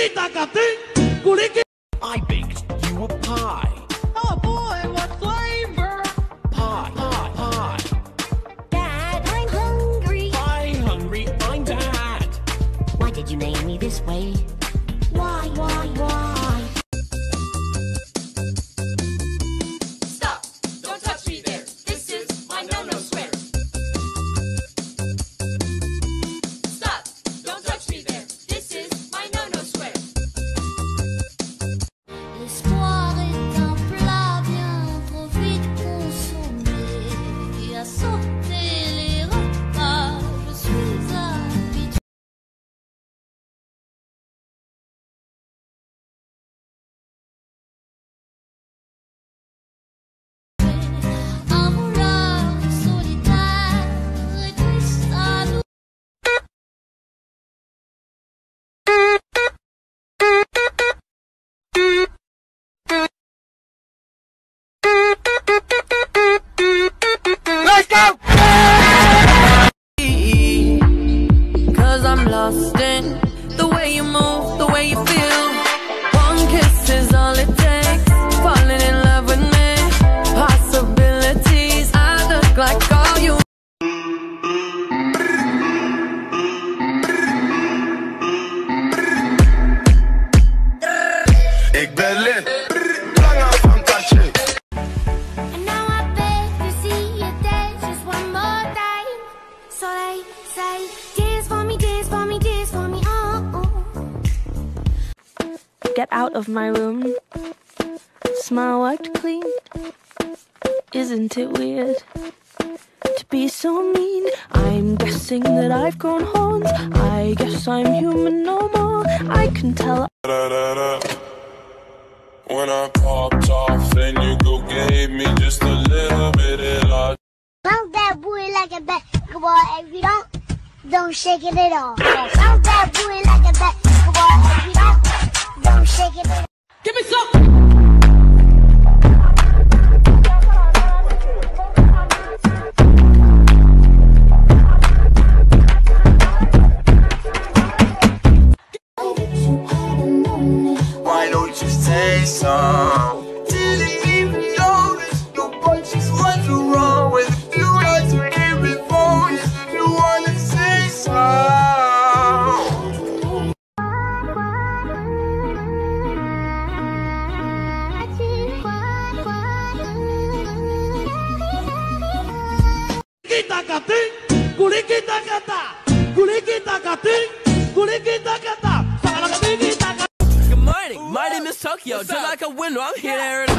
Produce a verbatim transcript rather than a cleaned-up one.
I baked you a pie. Oh boy, what flavor? Pie, pie, pie. Dad, I'm hungry. I'm hungry, I'm Dad. Why did you name me this way? Why, why, why? Stop! Don't touch me there. This is my no-no square. Stop! Don't touch me there. This is my no-no square. L'espoir est un plat bien trop vite consommé. Et à sauter les repas, je suis habituée. Un voleur solitaire et triste à nous. Let's go! Cause I'm lost in the way you move, the way you feel. One kiss is all it takes. Falling in love with me. Possibilities, I look like all you. Ik ben lid, langer van Tachi. And now I beg to see you dance just one more time. So they say, dance for me, dance for me, dance for me, oh, oh. Get out of my room. Smile wiped clean. Isn't it weird to be so mean? I'm guessing that I've grown horns. I guess I'm human no more. I can tell. When I popped off and you go gave me just a little bit of love. Bounce that booty like a basketball. If you don't, don't shake it at all. Bounce that booty like a basketball. If you don't, don't shake it at all. Give me some! Why don't you say so? Didn't even notice your punches. What's wrong with you? Got to give it for you. You wanna say so? Good morning, my name is Tokyo. Just like a window, I'm here.